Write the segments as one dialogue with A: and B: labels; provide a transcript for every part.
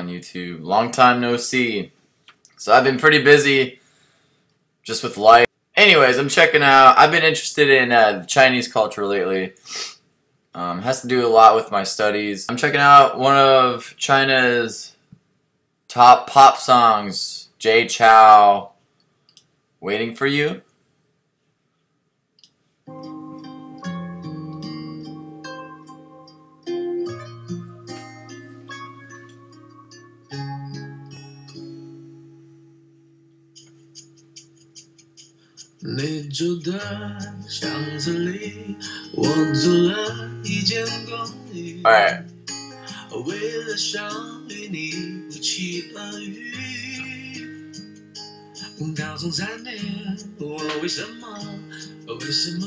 A: on YouTube. Long time no see. So I've been pretty busy just with life. Anyways, I'm checking out. I've been interested in Chinese culture lately. Has to do a lot with my studies. I'm checking out one of China's top pop songs, Jay Chou, Waiting for You.
B: 你住的巷子里，我租了一间公寓。
A: Alright.
B: 为了想与你不期而遇，高中3年，我为什么不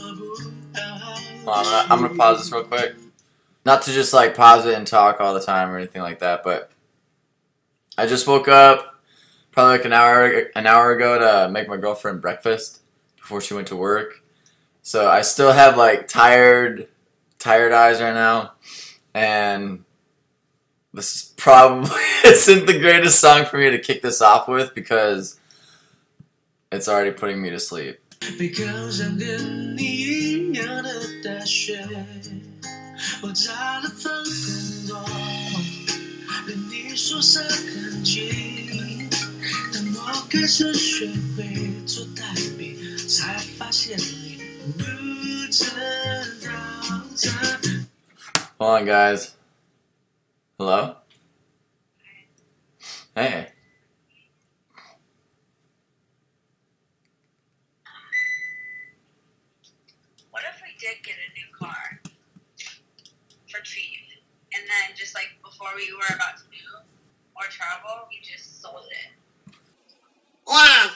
A: I'm gonna pause this real quick. Not to just like pause it and talk all the time or anything like that, but I just woke up probably like an hour ago to make my girlfriend breakfast before she went to work. So I still have like tired eyes right now, and this is probably isn't the greatest song for me to kick this off with because it's already putting me to sleep. Hold on, guys. Hello? Hey.
C: What if we did get a new car for cheap, and then just like before we were about to move or travel, we just sold it?
D: Wow.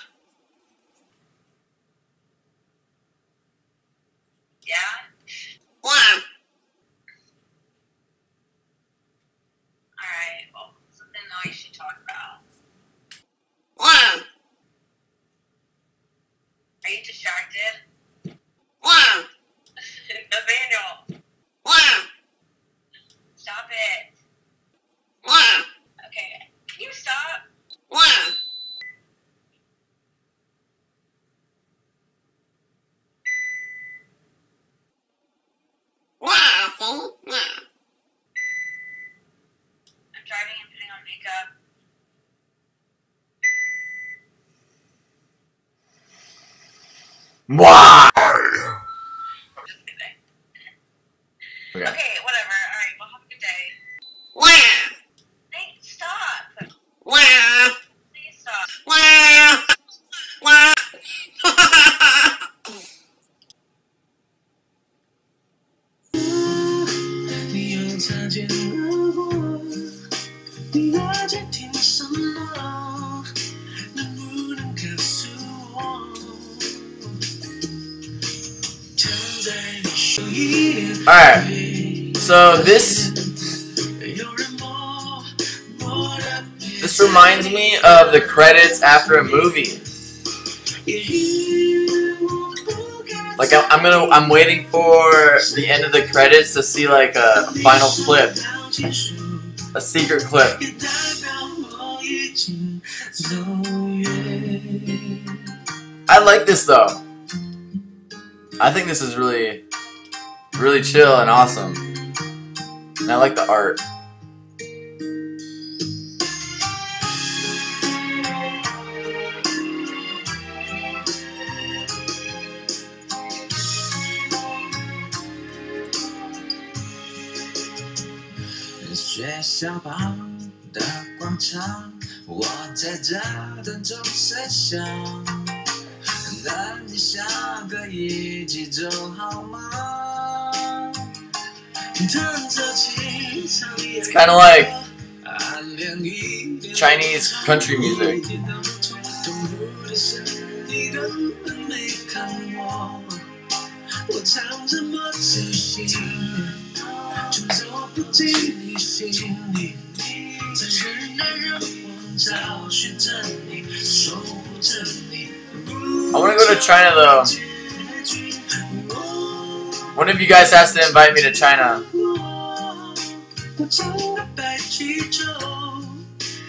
C: Yeah?
D: Wow.
C: Alright, well, something that we should talk about.
D: Wow.
C: Are you distracted?
D: Wow.
C: Nathaniel,
D: Wow.
C: stop it.
D: Wow.
C: Okay, can you stop?
D: Wow. Wow, see? Wow.
C: I'm driving and putting on makeup.
A: Why?
C: Just kidding.
A: Okay.
C: Okay, whatever. Alright, well, have a good day.
D: Wow.
C: Nate, stop.
D: Wow.
C: Please stop.
D: Wow. Wow.
A: Alright. So this reminds me of the credits after a movie. Like I'm waiting for the end of the credits to see like a final clip, a secret clip. I like this though. I think this is really chill and awesome. And I like the art. It's kind of like Chinese country music. I want to go to China though. One of you guys has to invite me to China.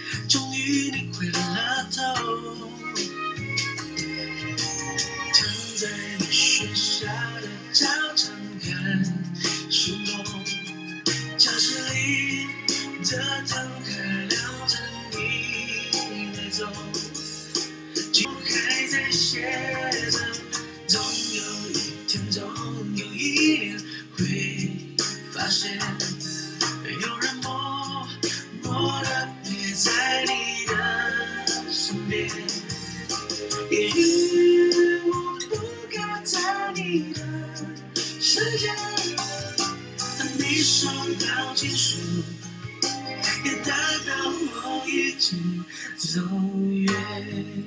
B: 剩下和你说到结束，也代表我已经走远。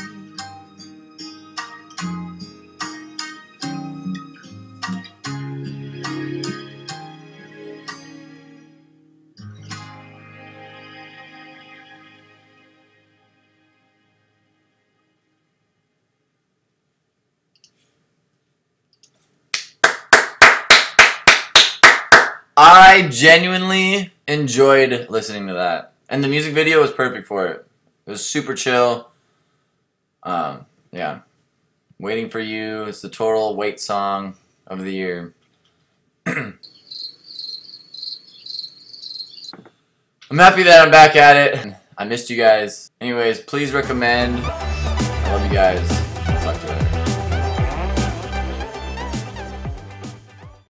A: I genuinely enjoyed listening to that. And the music video was perfect for it. It was super chill. Yeah. Waiting for You. It's the total wait song of the year. I'm happy that I'm back at it. I missed you guys. Anyways, please recommend. I love you guys.